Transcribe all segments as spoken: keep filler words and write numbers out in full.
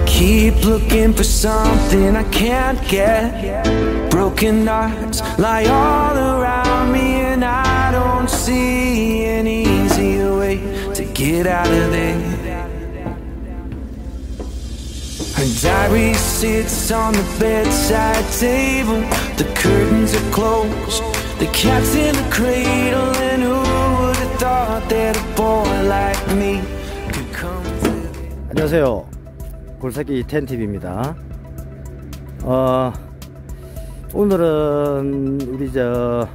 keep looking for something I can't get. Broken hearts lie all around me, and I don't see an easier way to get out of there. Her diary sits on the bedside table. The curtains are closed, the cat's in the cradle, and who would have thought that a boy like me could come through. 안녕하세요, 골사기 텐티비입니다. 어, 오늘은 우리 저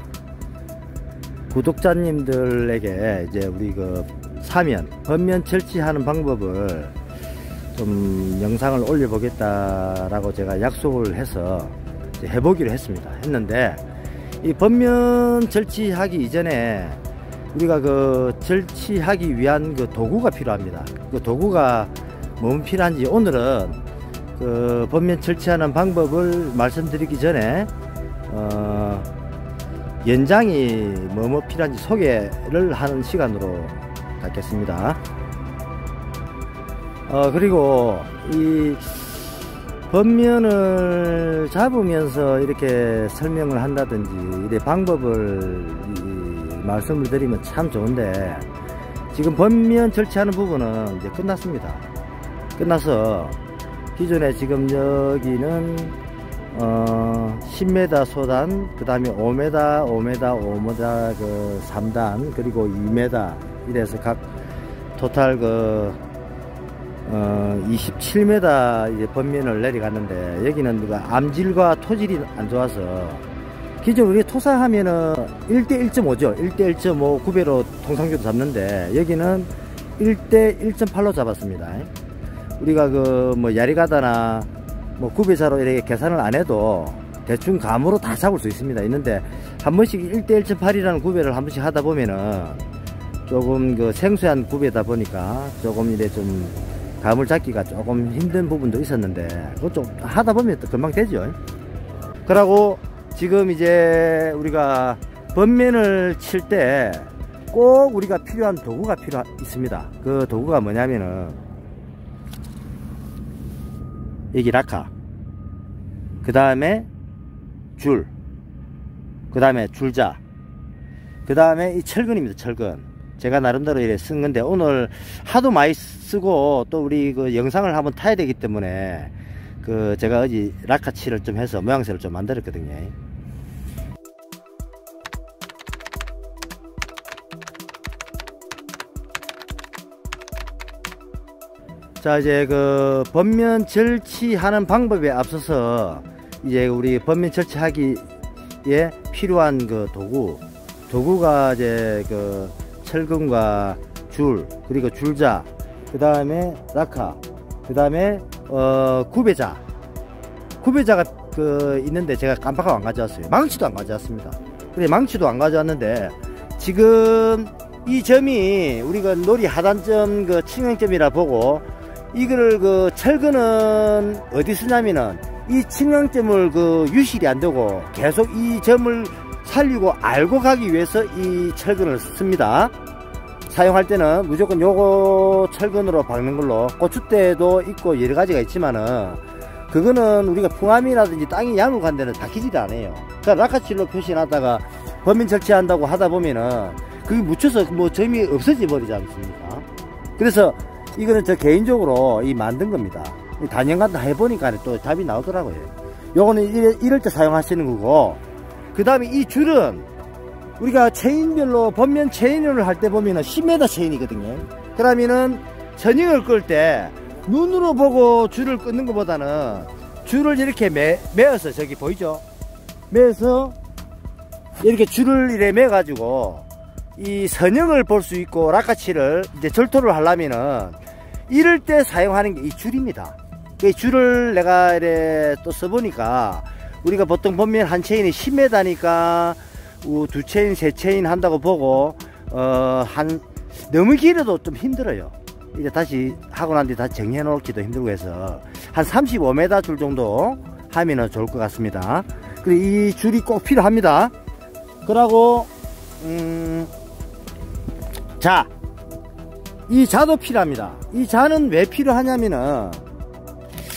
구독자님들에게 이제 우리 그 사면, 번면 절취하는 방법을 좀 영상을 올려보겠다라고 제가 약속을 해서 이제 해보기로 했습니다. 했는데 이 번면 절취하기 이전에 우리가 그 절취하기 위한 그 도구가 필요합니다. 그 도구가 뭐 필요한지 오늘은 그 번면 절취하는 방법을 말씀드리기 전에 어 연장이 뭐뭐 필요한지 소개를 하는 시간으로 갖겠습니다. 어 그리고 이 번면을 잡으면서 이렇게 설명을 한다든지 이런 방법을 이 말씀을 드리면 참 좋은데, 지금 번면 절취하는 부분은 이제 끝났습니다. 끝나서 기존에 지금 여기는 어 십 미터 소단, 그 다음에 오 미터, 오 미터, 오 미터 그 삼 단, 그리고 이 미터 이래서 각 토탈 그 어 이십칠 미터 이제 번면을 내려갔는데, 여기는 누가 암질과 토질이 안 좋아서 기존 우리 토사하면은 일 대 일 점 오죠. 일 대 일 점 오 구배로 통상적으로 잡는데 여기는 일 대 일 점 팔로 잡았습니다. 우리가 그 뭐 야리가다나 뭐 구배자로 이렇게 계산을 안 해도 대충 감으로 다 잡을 수 있습니다. 있는데 한 번씩 일 대 일 점 팔이라는 구배를 한 번씩 하다 보면은 조금 그 생소한 구배다 보니까 조금 이래 좀 감을 잡기가 조금 힘든 부분도 있었는데, 그것 좀 하다 보면 또 금방 되죠. 그러고 지금 이제 우리가 번면을 칠 때 꼭 우리가 필요한 도구가 필요 있습니다. 그 도구가 뭐냐면은 여기 라카, 그 다음에 줄, 그 다음에 줄자, 그 다음에 이 철근입니다. 철근. 제가 나름대로 이래 쓴 건데 오늘 하도 많이 쓰고 또 우리 그 영상을 한번 타야 되기 때문에 그 제가 어제 라카칠을 좀 해서 모양새를 좀 만들었거든요. 자, 이제 그 번면 절취하는 방법에 앞서서 이제 우리 번면 절취하기에 필요한 그 도구, 도구가 이제 그 철근과 줄, 그리고 줄자, 그 다음에 라카, 그 다음에 어 구배자. 구배자가 그 있는데 제가 깜빡하고 안 가져왔어요. 망치도 안 가져왔습니다. 그래, 망치도 안 가져왔는데 지금 이 점이 우리가 놀이 하단점 그 칭형점이라 보고, 이거를 그 철근은 어디 쓰냐면은 이 칭형점을 그 유실이 안 되고 계속 이 점을 살리고 알고 가기 위해서 이 철근을 씁니다. 사용할 때는 무조건 요거 철근으로 박는 걸로, 고추대도 있고 여러 가지가 있지만은 그거는 우리가 풍암이라든지 땅이 야물간 데는 박히지도 않아요. 그러니까 라카칠로 표시해놨다가 번면 절취한다고 하다 보면은 그게 묻혀서 뭐 점이 없어져 버리지 않습니까? 그래서 이거는 저 개인적으로 이 만든 겁니다. 단연간 해보니까 또 답이 나오더라고요. 요거는 이럴, 이럴 때 사용하시는 거고, 그 다음에 이 줄은 우리가 체인별로 번면 체인을 할 때 보면은 십 미터 체인이거든요. 그러면은 전형을 끌 때 눈으로 보고 줄을 끊는 것보다는 줄을 이렇게 매, 매어서, 저기 보이죠? 매어서 이렇게 줄을 이렇게 매 가지고 이 선형을 볼 수 있고, 라카칠을 이제 절토를 하려면은 이럴 때 사용하는 게 이 줄입니다. 이 줄을 내가 이래 또 써보니까 우리가 보통 번면 한 체인이 십 미터니까 두 체인, 세 체인 한다고 보고 어 한 너무 길어도 좀 힘들어요. 이제 다시 하고 난 뒤 다시 정리해 놓기도 힘들고 해서 한 삼십오 미터 줄 정도 하면은 좋을 것 같습니다. 그리고 이 줄이 꼭 필요합니다. 그러고 음 자, 이 자도 필요합니다. 이 자는 왜 필요하냐면은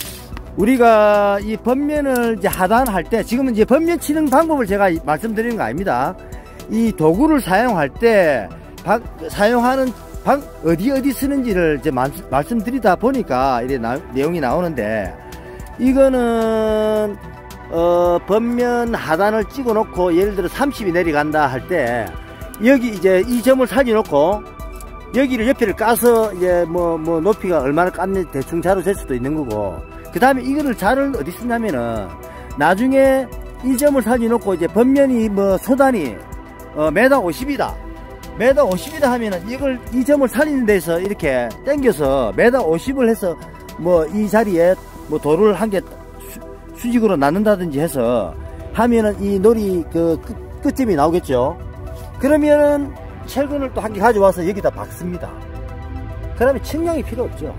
우리가 이 번면을 이제 하단할 때, 지금은 이제 번면 치는 방법을 제가 말씀드리는 거 아닙니다. 이 도구를 사용할 때, 방, 사용하는 방, 어디 어디 쓰는지를 이제 마, 말씀드리다 보니까 이래 나, 내용이 나오는데, 이거는, 어, 번면 하단을 찍어 놓고, 예를 들어 삼십이 내려간다 할 때, 여기 이제 이 점을 살려 놓고, 여기를 옆에를 까서, 이제 뭐, 뭐, 높이가 얼마나 깠는지 대충 자로 잴 수도 있는 거고, 그 다음에 이거를 자를 어디 쓰냐면은 나중에 이 점을 살려 놓고 이제 번면이 뭐 소단이 어 메다 오십이다 메다 오십이다 하면은 이걸 이 점을 살리는 데서 이렇게 당겨서 메다 오십을 해서 뭐 이 자리에 뭐 돌을 한 개 수직으로 놨는다든지 해서 하면은 이 놀이 그 끝, 끝점이 나오겠죠. 그러면은 철근을 또 한 개 가져와서 여기다 박습니다. 그러면 측량이 필요 없죠.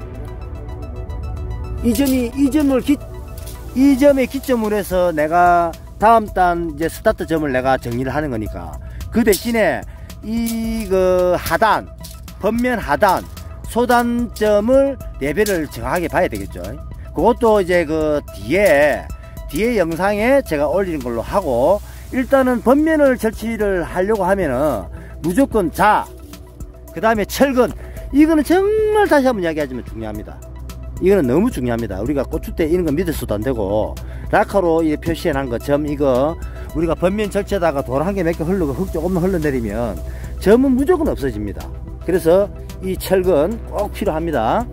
이 점이, 이 점을 기, 이 점에 기점으로 해서 내가 다음 단 이제 스타트 점을 내가 정리를 하는 거니까. 그 대신에 이 그 하단, 번면 하단, 소단점을 레벨을 정확하게 봐야 되겠죠. 그것도 이제 그 뒤에, 뒤에 영상에 제가 올리는 걸로 하고, 일단은 번면을 절치를 하려고 하면은 무조건 자, 그 다음에 철근. 이거는 정말 다시 한번 이야기하지만 중요합니다. 이거는 너무 중요합니다. 우리가 고추대 이런 거 믿어서도 안 되고, 라카로 표시해 놓은 거 점 이거 우리가 번면 절체에다가 돌 한 개 몇 개 흘러고 흙 조금만 흘러내리면 점은 무조건 없어집니다. 그래서 이 철근 꼭 필요합니다.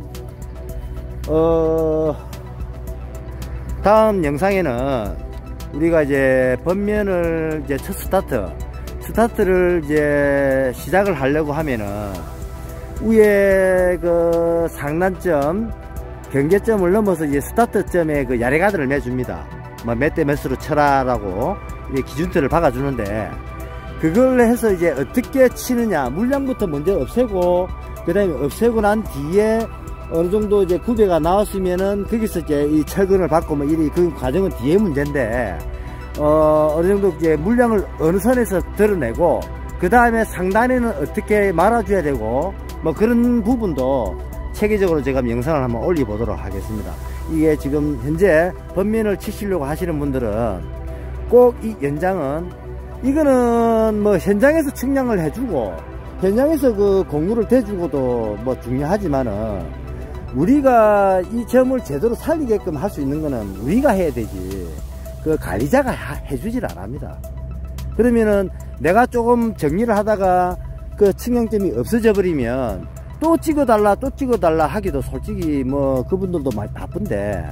어, 다음 영상에는 우리가 이제 번면을 이제 첫 스타트, 스타트를 이제 시작을 하려고 하면은 위에 그 상단점 경계점을 넘어서 이제 스타트점에 그 야레가드를 매줍니다. 뭐 몇 대 몇으로 쳐라라고 이제 기준표를 박아주는데, 그걸 해서 이제 어떻게 치느냐, 물량부터 먼저 없애고, 그 다음에 없애고 난 뒤에 어느 정도 이제 구배가 나왔으면은 거기서 이제 이 철근을 받고 뭐 이 그 과정은 뒤에 문제인데, 어, 어느 정도 이제 물량을 어느 선에서 드러내고, 그 다음에 상단에는 어떻게 말아줘야 되고, 뭐 그런 부분도 체계적으로 제가 영상을 한번 올려보도록 하겠습니다. 이게 지금 현재 번면을 치시려고 하시는 분들은 꼭 이 연장은, 이거는 뭐 현장에서 측량을 해주고 현장에서 그 공구를 대주고도 뭐 중요하지만은, 우리가 이 점을 제대로 살리게끔 할 수 있는 거는 우리가 해야 되지, 그 관리자가 해주질 않습니다. 그러면은 내가 조금 정리를 하다가 그 측량점이 없어져 버리면 또 찍어달라 또 찍어달라 하기도 솔직히 뭐 그분들도 많이 바쁜데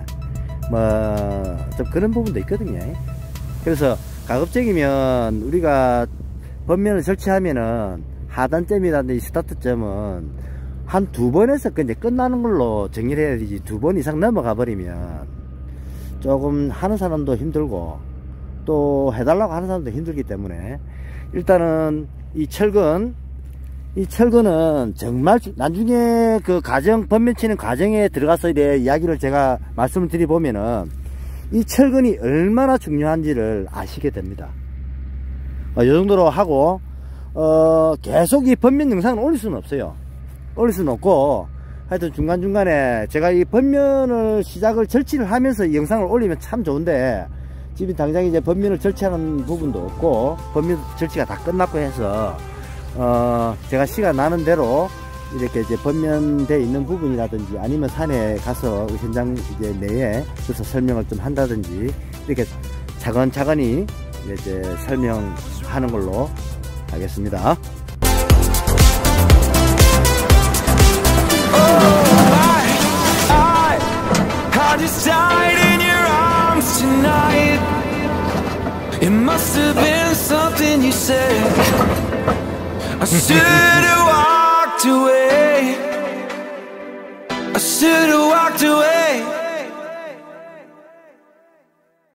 뭐 좀 그런 부분도 있거든요. 그래서 가급적이면 우리가 번면을 설치하면은 하단점이라든지 스타트점은 한 두 번에서 이제 끝나는 걸로 정리를 해야 되지, 두 번 이상 넘어가 버리면 조금 하는 사람도 힘들고 또 해달라고 하는 사람도 힘들기 때문에, 일단은 이 철근, 이 철근은 정말 나중에 그 과정, 번면 치는 과정에 들어가서 이래 이야기를 제가 말씀을 드려보면은 이 철근이 얼마나 중요한지를 아시게 됩니다. 어, 이 정도로 하고, 어, 계속 이 번면 영상을 올릴 수는 없어요. 올릴 수는 없고, 하여튼 중간중간에 제가 이 번면을 시작을 절치를 하면서 이 영상을 올리면 참 좋은데, 지금 당장 이제 번면을 절치하는 부분도 없고, 번면 절치가 다 끝났고 해서, 어, 제가 시간 나는 대로 이렇게 이제 번면돼 있는 부분이라든지 아니면 산에 가서 현장 이제 내에 그래서 설명을 좀 한다든지 이렇게 차근차근히 이제 설명하는 걸로 하겠습니다. I just died in your arms tonight. It must have been something you said. I should have walked away. I should have walked away.